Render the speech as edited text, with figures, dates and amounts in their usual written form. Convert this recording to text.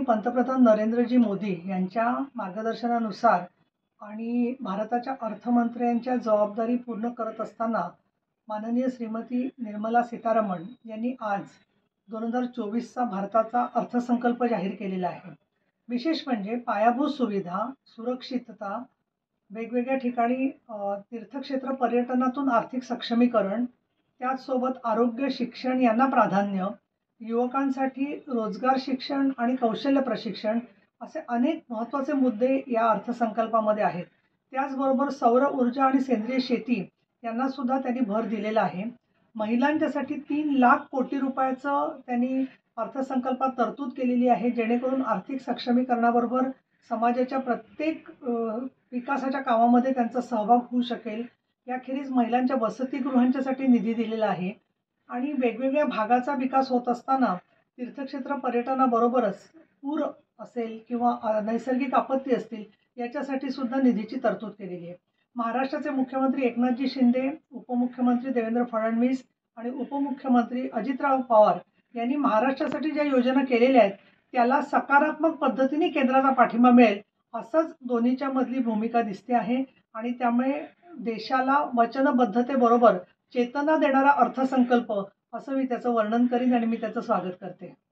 पंतप्रधान नरेंद्रजी मोदी यांच्या मार्गदर्शनानुसार आणि भारताच्या अर्थमंत्र्यांच्या जबाबदारी पूर्ण करत असताना माननीय श्रीमती निर्मला सीतारमण यांनी आज 2024चा भारताचा अर्थसंकल्प जाहीर केलेला आहे। विशेष म्हणजे पायाभूत सुविधा, सुरक्षितता, वेगवेगळ्या ठिकाणी तीर्थक्षेत्र पर्यटनातून आर्थिक सक्षमीकरण, त्याचसोबत आरोग्य, शिक्षण यांना प्राधान्य, युवकांसाठी रोजगार, शिक्षण आणि कौशल्य प्रशिक्षण असे अनेक महत्त्वाचे मुद्दे या अर्थसंकल्पामध्ये आहेत। त्याचबरोबर सौर ऊर्जा आणि सेंद्रिय शेती यांना सुद्धा त्यांनी भर दिलेला आहे। महिलांच्यासाठी 3 लाख कोटी रुपयाचं त्यांनी अर्थसंकल्पात तरतूद केलेली आहे, जेणेकरून आर्थिक सक्षमीकरणाबरोबर समाजाच्या प्रत्येक विकासाच्या कामामध्ये त्यांचा सहभाग होऊ शकेल। याखेरीज महिलांच्या वसतिगृहांच्यासाठी निधी दिलेला आहे आणि वेगवेगळ्या भागाचा विकास होत असताना तीर्थक्षेत्र पर्यटनाबरोबरच पूर असेल किंवा नैसर्गिक आपत्ती असतील याच्यासाठी सुद्धा निधीची तरतूद केलेली आहे। महाराष्ट्राचे मुख्यमंत्री एकनाथजी शिंदे, उपमुख्यमंत्री देवेंद्र फडणवीस आणि उपमुख्यमंत्री अजितराव पवार यांनी महाराष्ट्रासाठी ज्या योजना केलेल्या आहेत त्याला सकारात्मक पद्धतीने केंद्राचा पाठिंबा मिळेल असंच दोन्हीच्या मधली भूमिका दिसते आहे आणि त्यामुळे देशाला वचनबद्धतेबरोबर चेतना देणारा अर्थसंकल्प असं मी त्याचं वर्णन करीन आणि मी त्याचं स्वागत करते।